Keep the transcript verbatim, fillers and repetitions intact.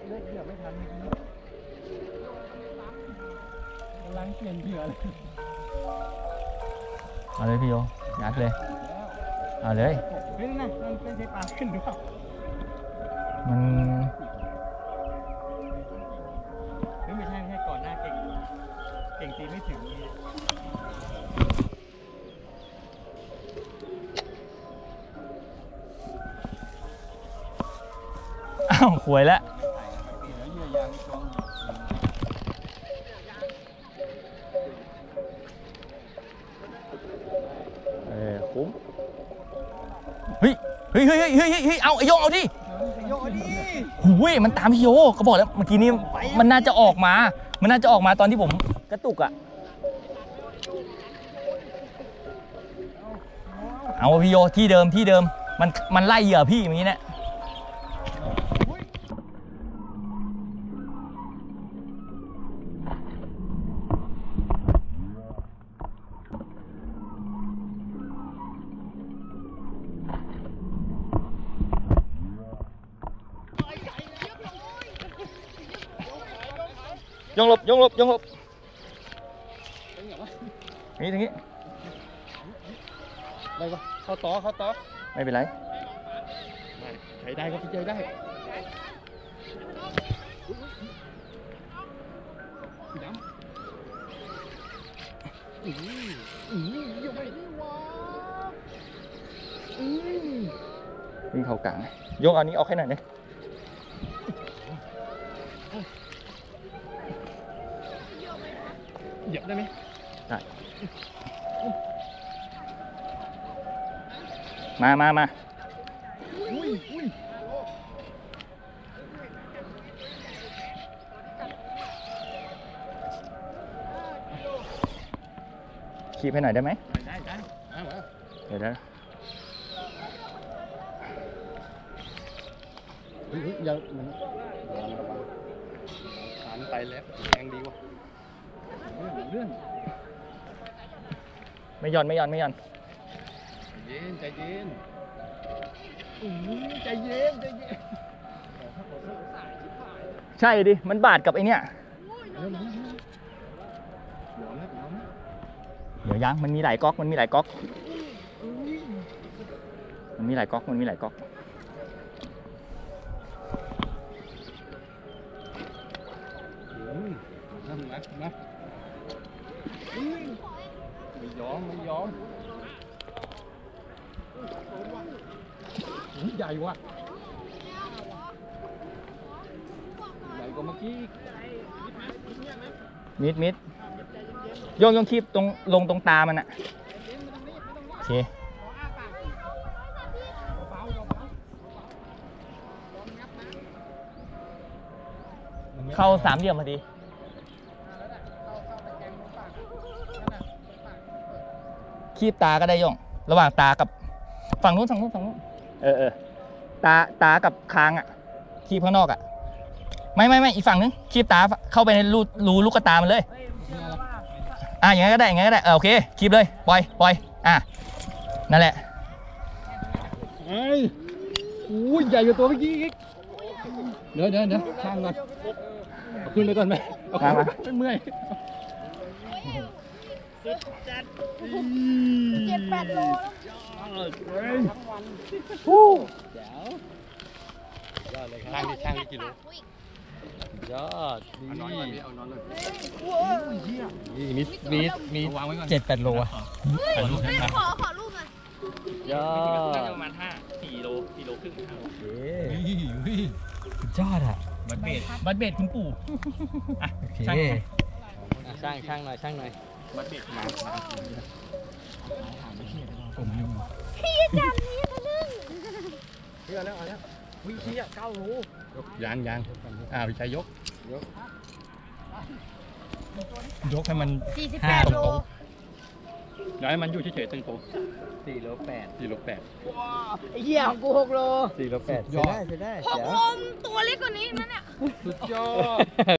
เลือกเหยื่อไม่ทันกำลังเปลี่ยนเหยื่อเลยเอาเลยพี่โยยัดเลยเอาเลยขึ้นนะมันเป็นใช้ปลาขึ้นด้วยมันไม่ใช่ไม่ใช่ก่อนหน้าเก่งเก่งตีไม่ถึงอ้าวหวยแล้วเออคุ้มเฮ้ยเฮ้ยเฮ้ยเฮ้ยเฮ้ยเฮ้ยเอาไอโยเอาดิโยดิหุยมันตามพี่โยก็บอกแล้วเมื่อกี้นี้มันน่าจะออกมามันน่าจะออกมาตอนที่ผมกระตุกอ่ะเอาพี่โยที่เดิมที่เดิมมันมันไล่เหยื่อพี่อย่างนี้เนี่ยยงหลบยงหลบยงหลบนี่ตรงนี้ได้ปะเข้าต่อเข้าต่อไม่เป็นไรใช้ได้ก็พี่เจได้ย้ำอืออืออยู่ไม่ได้วะอือวิ่งเข้ากลางยงเอานี้เอาแค่ไหนเนี่ยเหยียบได้ไหมได้มามามาอุ้ยอุ้ยคีบให้หน่อยได้ไหมได้ได้เดี๋ยวนะยังมันหันไปแล้วแรงดีวะเรื่องไม่ย่อนไม่ย่อนไม่ย่อนใจเย็นใจเย็นอู้ใจเย็นใจเย็นใช่ดิมันบาดกับไอเนี้ยเดี๋ยวยังมันมีหลายก๊อกมันมีหลายก๊อกมันมีหลายก๊อกมันมีหลายก๊อกนั่นนะนะไม่ยอมไม่ยอมใหญ่ว่ะใหญ่กว่าเมื่อกี้มิดมิดโยงโยงคีบตรงลงตรงตามันอะโอเคเข้าสามเหลี่ยมพอดีคีบตาก็ได้โยงระหว่างตากับฝั่งนู้นฝั่งนู้นฝั่งนู้นเออเออตาตากับคางอะคีบข้างนอกอะไม่ไม่ไม่อีกฝั่งนึงคีบตาเข้าไปในรูรูลูกตามันเลยอ่ะอย่างนั้นก็ได้อย่างนั้นก็ได้เออโอเคคีบเลยปล่อยปล่อยอ่ะนั่นแหละไอ้โอ้ยใหญ่กว่าตัวเมื่อกี้อีกเดี๋ยวเดี๋ยวเดี๋ยวช่างก่อนเอาขึ้นไปก่อนไหมเอาขึ้นมาเมื่อยสุดจัดเจ็ดแปดโลทั้งวันฮู้เจ๋วยอดเลยครับช่างที่ช่างที่กิโลยอดนี่เอานอนก่อนพี่เอานอนเลยนี่มีมีมีวางไว้ก่อนเจ็ดแปดโลอ่ะขอรูปขอขอรูปหน่อยยอดประมาณห้าสี่โลสี่โลครึ่งโอเคยอดอ่ะบัตเบดบัตเบดคุณปู่อ่ะช่างช่างช่างหน่อยช่างหน่อยบัตเบดมาผมยุ่งพี่จำนี้ทะลึ่งเชื่อแล้วเอาแล้ววิธีอ่ะเก้าโลยางยางอ่าวิชัยยกยกยกให้มันสี่สิบแปดโลย้ายมันอยู่เฉยๆตึงโตสี่โลแปดสี่โลแปดว้าไอ้เหี้ยของกูหกโลสี่โลแปดใช่ได้ใช่ได้หกโลตัวเล็กกว่านี้นั่นเนี่ยสุดยอด